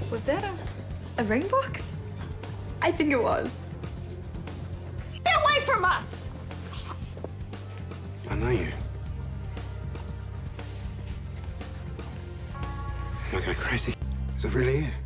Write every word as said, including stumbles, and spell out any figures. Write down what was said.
Was that a, a ring box? I think it was. Get away from us! I know you. Am I going crazy? Is it really you?